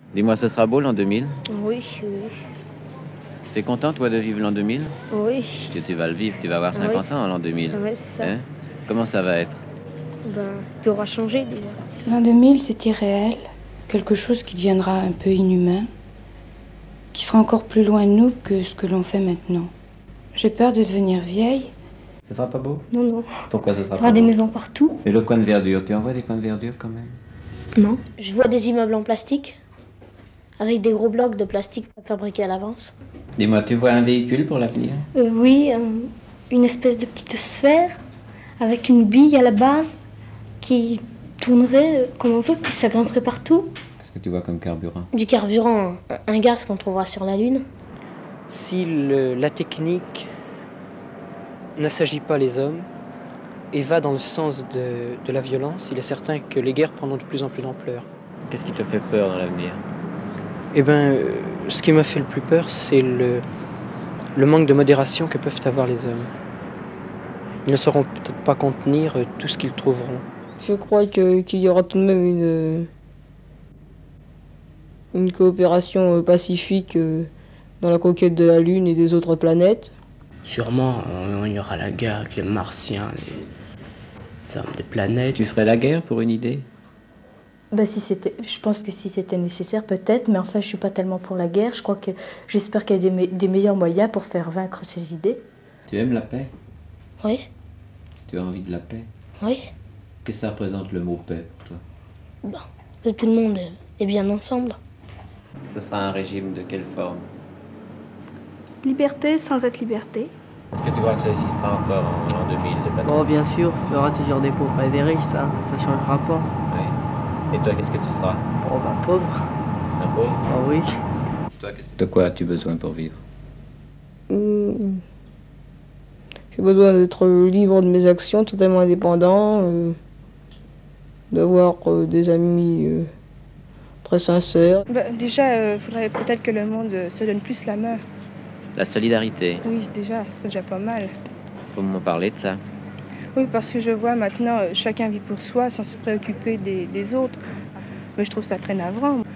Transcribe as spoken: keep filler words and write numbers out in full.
Dis-moi, ce sera beau l'an deux mille? Oui, oui. T'es content, toi, de vivre l'an deux mille? Oui. Parce que tu vas le vivre, tu vas avoir cinquante Oui. ans en l'an deux mille. Oui, c'est ça. Hein? Comment ça va être? Ben, tout aura changé déjà. L'an deux mille, c'est irréel. Quelque chose qui deviendra un peu inhumain, qui sera encore plus loin de nous que ce que l'on fait maintenant. J'ai peur de devenir vieille. Ce sera pas beau? Non, non. Pourquoi ce sera Il y pas aura des beau? maisons partout. Et le coin de verdure, tu en vois des coins de verdure quand même? Non. Je vois des immeubles en plastique, avec des gros blocs de plastique fabriqués à l'avance. Dis-moi, tu vois un véhicule pour l'avenir? Euh, oui, un- une espèce de petite sphère, avec une bille à la base, qui tournerait comme on veut, puis ça grimperait partout. Qu'est-ce que tu vois comme carburant? Du carburant, un, un gaz qu'on trouvera sur la Lune. Si le- la technique n'assagit pas les hommes et va dans le sens de, de la violence, il est certain que les guerres prendront de plus en plus d'ampleur. Qu'est-ce qui te fait peur dans l'avenir? Eh bien, euh, ce qui m'a fait le plus peur, c'est le, le manque de modération que peuvent avoir les hommes. Ils ne sauront peut-être pas contenir euh, tout ce qu'ils trouveront. Je crois que- qu'il y aura tout de même une, une coopération euh, pacifique euh, dans la conquête de la Lune et des autres planètes. Sûrement, on- il y aura la guerre avec les Martiens, les hommes des planètes. Tu ferais la guerre pour une idée? Bah, si c'était, je pense que si c'était nécessaire, peut-être, mais enfin, je suis pas tellement pour la guerre. Je crois que, j'espère qu'il y a des, me- des meilleurs moyens pour faire vaincre ces idées. Tu aimes la paix? Oui, Tu as envie de la paix? oui. Qu'est-ce que ça représente le mot paix pour toi? Ben, que tout le monde est bien ensemble. Ce sera un régime de quelle forme? Liberté sans être liberté. Est-ce que tu vois que ça existera encore en l'an deux mille, les batailles? Bon, bien sûr, il y aura toujours des pauvres et des riches, ça, ça changera pas. Ouais. Et toi, qu'est-ce que tu seras? Oh, bah, pauvre. Un pauvre? Oh oui. Toi, qu'est-ce que- de quoi as-tu besoin pour vivre? Hum, J'ai besoin d'être libre de mes actions, totalement indépendant, euh, d'avoir euh, des amis euh, très sincères. Bah, déjà, il faudrait peut-être que le monde euh, se donne plus la main. La solidarité. Oui, déjà, c'est déjà pas mal. Faut m'en parler de ça. Oui, parce que je vois maintenant, euh, chacun vit pour soi sans se préoccuper des, des autres. Mais je trouve ça très navrant.